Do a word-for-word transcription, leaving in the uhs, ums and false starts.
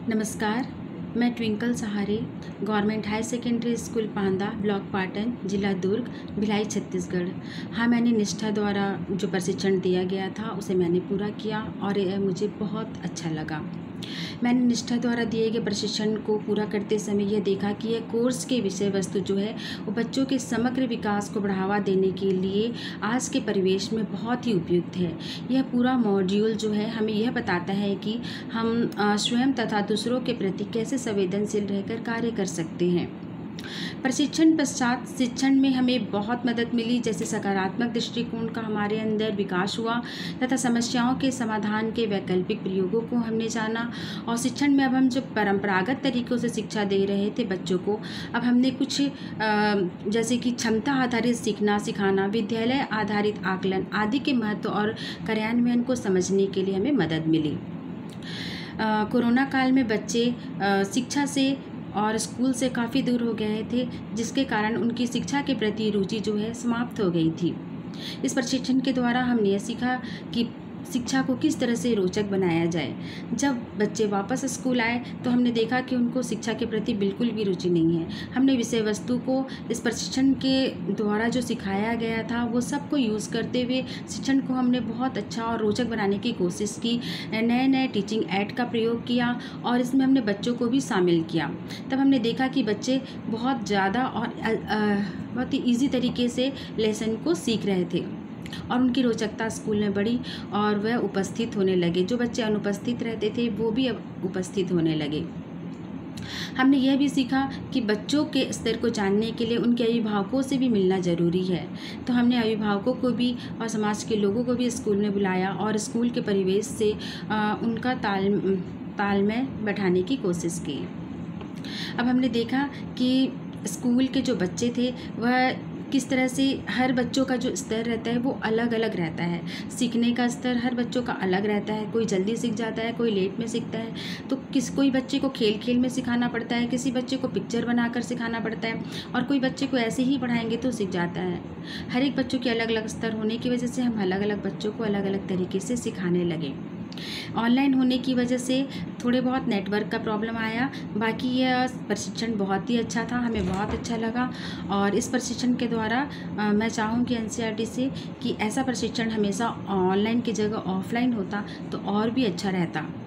नमस्कार, मैं Twinkle Sahare government higher secondary school Panda, block Patan, जिला दुर्ग, भिलाई, छत्तीसगढ़। हाँ, मैंने निष्ठा द्वारा जो प्रशिक्षण दिया गया था उसे मैंने पूरा किया और यह मुझे बहुत अच्छा लगा। मैंने निष्ठा द्वारा दिए गए प्रशिक्षण को पूरा करते समय यह देखा कि यह कोर्स के विषय वस्तु जो है वो बच्चों के समग्र विकास को बढ़ावा देने के लिए आज के परिवेश में बहुत ही उपयुक्त है। यह पूरा मॉड्यूल जो है हमें यह बताता है कि हम स्वयं तथा दूसरों के प्रति कैसे संवेदनशील रहकर कार्य कर सकते हैं। प्रशिक्षण पश्चात शिक्षण में हमें बहुत मदद मिली, जैसे सकारात्मक दृष्टिकोण का हमारे अंदर विकास हुआ तथा समस्याओं के समाधान के वैकल्पिक प्रयोगों को हमने जाना। और शिक्षण में अब हम जो परंपरागत तरीक़ों से शिक्षा दे रहे थे बच्चों को, अब हमने कुछ जैसे कि क्षमता आधारित सीखना सिखाना, विद्यालय आधारित आकलन आदि के महत्व और कार्यान्वयन को समझने के लिए हमें मदद मिली। कोरोना काल में बच्चे शिक्षा से और स्कूल से काफ़ी दूर हो गए थे, जिसके कारण उनकी शिक्षा के प्रति रुचि जो है समाप्त हो गई थी। इस प्रशिक्षण के द्वारा हमने यह सीखा कि शिक्षा को किस तरह से रोचक बनाया जाए। जब बच्चे वापस स्कूल आए तो हमने देखा कि उनको शिक्षा के प्रति बिल्कुल भी रुचि नहीं है। हमने विषय वस्तु को इस प्रशिक्षण के द्वारा जो सिखाया गया था वो सबको यूज़ करते हुए शिक्षण को हमने बहुत अच्छा और रोचक बनाने की कोशिश की। नए नए टीचिंग ऐड का प्रयोग किया और इसमें हमने बच्चों को भी शामिल किया। तब हमने देखा कि बच्चे बहुत ज़्यादा और बहुत ही ईजी तरीके से लेसन को सीख रहे थे और उनकी रोचकता स्कूल में बढ़ी और वह उपस्थित होने लगे। जो बच्चे अनुपस्थित रहते थे वो भी अब उपस्थित होने लगे। हमने यह भी सीखा कि बच्चों के स्तर को जानने के लिए उनके अभिभावकों से भी मिलना ज़रूरी है। तो हमने अभिभावकों को भी और समाज के लोगों को भी स्कूल में बुलाया और स्कूल के परिवेश से आ, उनका ताल तालमेल बैठाने की कोशिश की। अब हमने देखा कि स्कूल के जो बच्चे थे वह किस तरह से हर बच्चों का जो स्तर रहता है वो अलग अलग रहता है। सीखने का स्तर हर बच्चों का अलग रहता है। कोई जल्दी सीख जाता है, कोई लेट में सीखता है। तो किस कोई बच्चे को खेल खेल में सिखाना पड़ता है, किसी बच्चे को पिक्चर बनाकर सिखाना पड़ता है और कोई बच्चे को ऐसे ही पढ़ाएंगे तो सीख जाता है। हर एक बच्चों के अलग अलग स्तर होने की वजह से हम अलग अलग बच्चों को अलग अलग तरीके से सिखाने लगे। ऑनलाइन होने की वजह से थोड़े बहुत नेटवर्क का प्रॉब्लम आया, बाकी यह प्रशिक्षण बहुत ही अच्छा था, हमें बहुत अच्छा लगा। और इस प्रशिक्षण के द्वारा आ, मैं चाहूँगी एनसीईआरटी से कि ऐसा प्रशिक्षण हमेशा ऑनलाइन की जगह ऑफलाइन होता तो और भी अच्छा रहता।